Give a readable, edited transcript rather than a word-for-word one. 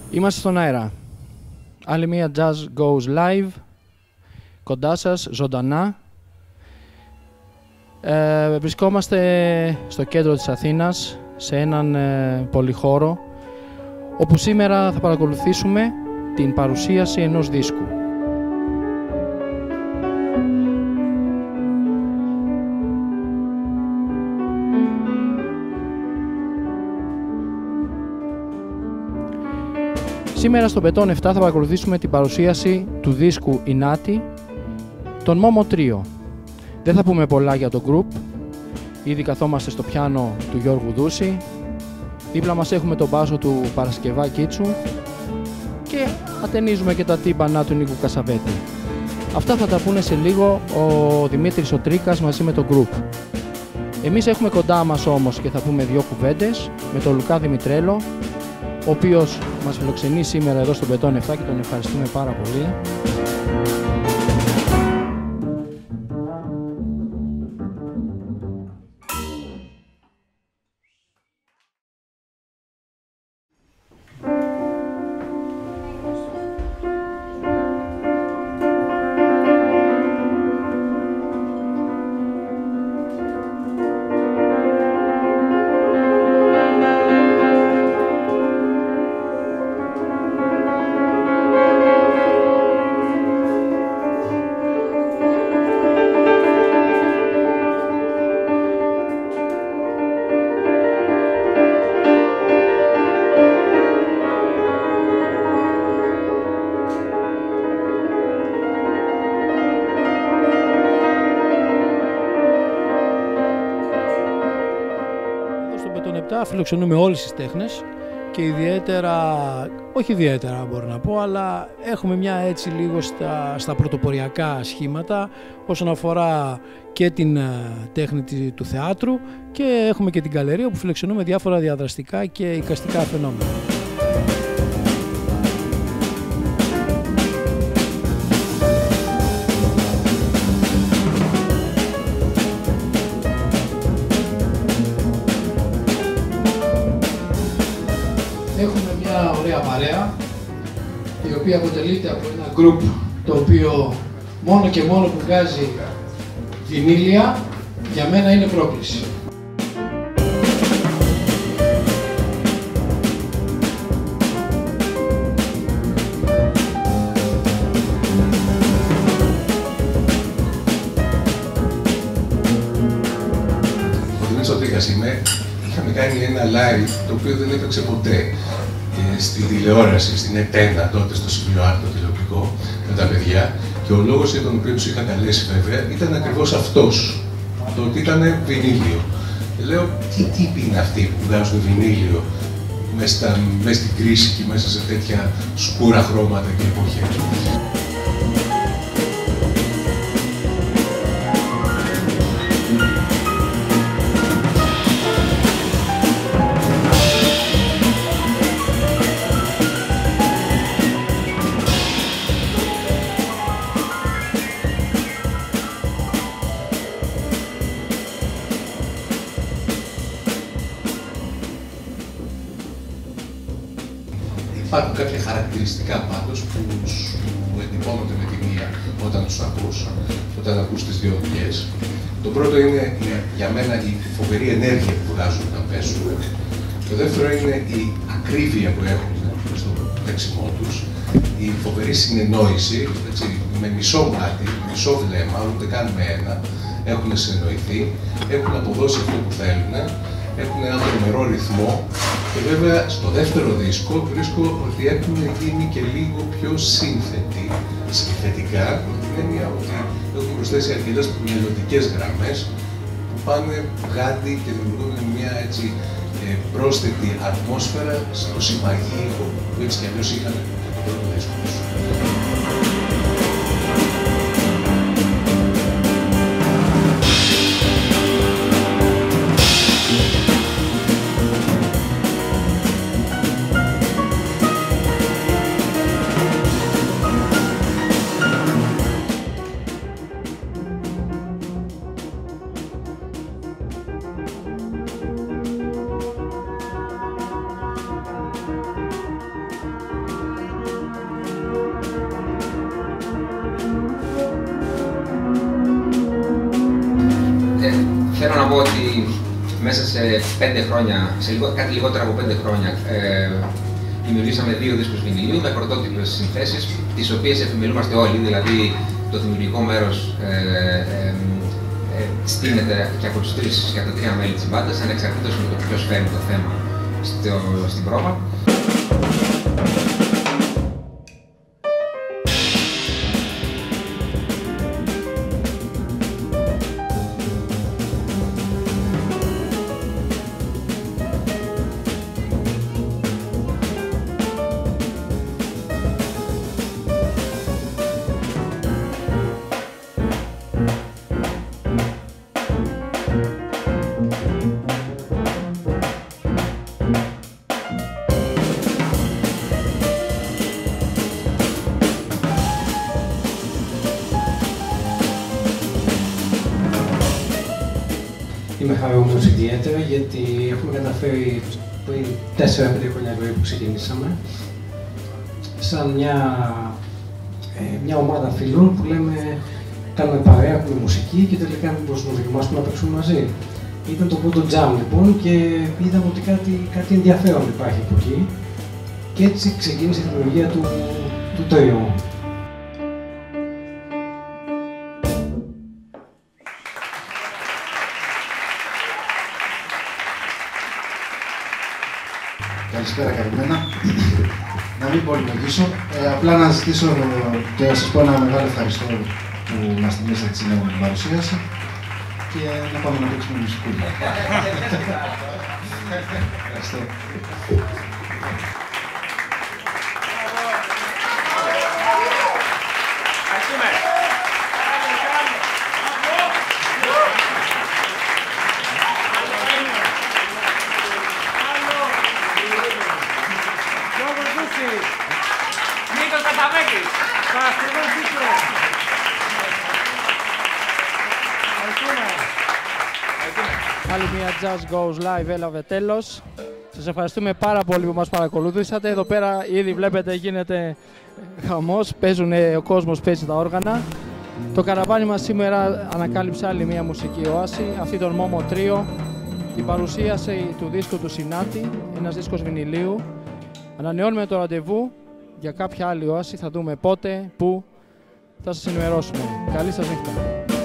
Είμαστε στον αέρα. Άλλη μία Jazz Goes Live. Κοντά σας, ζωντανά. Βρισκόμαστε στο κέντρο της Αθήνας, σε έναν πολυχώρο, όπου σήμερα θα παρακολουθήσουμε την παρουσίαση ενός δίσκου. Σήμερα στο Πετών 7 θα παρακολουθήσουμε την παρουσίαση του δίσκου Ινάτη, τον Momo Trio. Δεν θα πούμε πολλά για το group, ήδη καθόμαστε στο πιάνο του Γιώργου Δούση, δίπλα μας έχουμε τον μπάσο του Παρασκευά Κίτσου και ατενίζουμε και τα τύμπανα του Νίκου Κασαβέτη. Αυτά θα τα πούνε σε λίγο ο Δημήτρης ο Τρίκας μαζί με το group. Εμείς έχουμε κοντά μας όμως και θα πούμε δύο κουβέντες με τον Λουκά Δημητρέλο, ο οποίος μας φιλοξενεί σήμερα εδώ στο Πετών 7 και τον ευχαριστούμε πάρα πολύ. Φιλοξενούμε όλες τις τέχνες και ιδιαίτερα, όχι ιδιαίτερα μπορώ να πω, αλλά έχουμε μια έτσι λίγο στα πρωτοποριακά σχήματα όσον αφορά και την τέχνη του θεάτρου και έχουμε και την γκαλερία που φιλοξενούμε διάφορα διαδραστικά και εικαστικά φαινόμενα. Έχουμε μια ωραία παρέα, η οποία αποτελείται από ένα group το οποίο μόνο και μόνο που βγάζει βινίλια, για μένα είναι πρόκληση. Ο Δημήτρης ο Τρίκας είμαι. Είχαμε κάνει ένα live το οποίο δεν έπαιξε ποτέ στη τηλεόραση, στην Ετένα, τότε στο σημείο Άρτο τηλεοπτικό, με τα παιδιά. Και ο λόγος για τον οποίο τους είχα καλέσει βέβαια ήταν ακριβώς αυτός, το ότι ήταν βινίλιο. Και λέω, τι τύποι είναι αυτοί που βγάζουν βινίλιο μέσα στην κρίση και μέσα σε τέτοια σκούρα χρώματα και εποχές. Υπάρχουν κάποια χαρακτηριστικά πάντως που σου εντυπώνονται με τη μία όταν τους ακούς, όταν ακούς τις δύο δουλειές. Το πρώτο είναι για μένα η φοβερή ενέργεια που βγάζουν όταν πέσουν. Το δεύτερο είναι η ακρίβεια που έχουν στο παίξιμό τους, η φοβερή συνεννόηση, έτσι, με μισό μάτι, μισό βλέμμα, ούτε καν με ένα, έχουν συνεννοηθεί, έχουν αποδώσει αυτό που θέλουν, έχουν έναν τρομερό ρυθμό. Και βέβαια στο δεύτερο δίσκο βρίσκω ότι έχουν γίνει και λίγο πιο συνθετικά, με την έννοια ότι έχουν προσθέσει αρκετές μελλοντικές γραμμές που πάνε γάντι και δημιουργούν μια έτσι πρόσθετη ατμόσφαιρα στο συμμαγή ήχο που έτσι κι αλλιώς είχαν το πρώτο δίσκο τους. Μέσα σε 5 χρόνια, κάτι λιγότερα από 5 χρόνια, δημιουργήσαμε 2 δίσκους βινιλίου με πρωτότυπες συνθέσεις, τις οποίες επιμελούμαστε όλοι, δηλαδή το δημιουργικό μέρος στείνεται και από τους 3 και τα 3 μέλη της μπάντας, ανεξαρτήτως με το ποιος φέρνει το θέμα στην πρόβα. Είμαι χαρούμενος ιδιαίτερα γιατί έχουμε καταφέρει πριν 4-5 χρόνια που ξεκινήσαμε σαν μια ομάδα φίλων που λέμε κάνουμε παρέα, έχουμε μουσική και τελικά μήπως να δοκιμάσουμε να παίξουμε μαζί. Ήταν το πρώτο jam λοιπόν και είδαμε ότι κάτι ενδιαφέρον υπάρχει από εκεί και έτσι ξεκίνησε η δημιουργία του τριού. Καλησπέρα, καλημέρα. Να μην πολυμετήσω, απλά να ζητήσω και να σας πω ένα μεγάλο ευχαριστώ που μας τιμήσατε σήμερα με την παρουσίαση και να πάμε να παίξουμε μουσικούλα. Ευχαριστώ. Νίκος Καταβέκης, Παρασκευός Ζήτρος. Άλλη μια Just Goes Live έλαβε τέλος. Σας ευχαριστούμε πάρα πολύ που μας παρακολουθήσατε. Εδώ πέρα ήδη βλέπετε γίνεται χαμός, ο κόσμος παίζει τα όργανα. Το καραβάνι μας σήμερα ανακάλυψε άλλη μια μουσική οάση, αυτή τον Μόμο Τρίο, την παρουσίαση του δίσκου του Συνάτη, ένας δίσκος βινιλίου. Ανανεώνουμε το ραντεβού για κάποια άλλη οάση, θα δούμε πότε, πού, θα σας ενημερώσουμε. Καλή σας νύχτα.